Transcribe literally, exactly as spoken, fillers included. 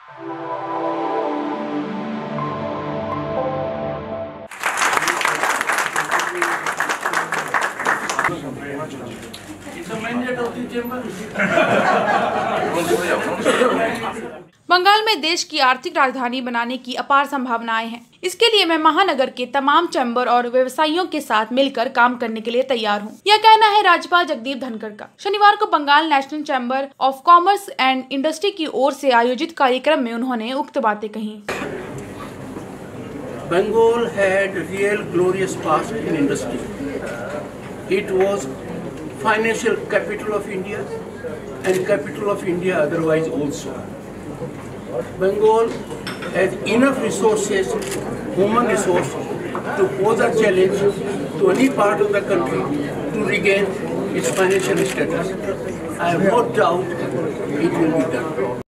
बंगाल में देश की आर्थिक राजधानी बनाने की अपार संभावनाएं हैं। इसके लिए मैं महानगर के तमाम चैम्बर और व्यवसायियों के साथ मिलकर काम करने के लिए तैयार हूं। यह कहना है राज्यपाल जगदीप धनखड़ का। शनिवार को Bengal national chamber of commerce and industry की ओर से आयोजित कार्यक्रम में उन्होंने उक्त बातें कही। Bengal had real glorious past in industry. It was financial capital of India and capital of India otherwise also. Bengal has enough resources, human resources, to pose a challenge to any part of the country to regain its financial status. I have no doubt it will be done.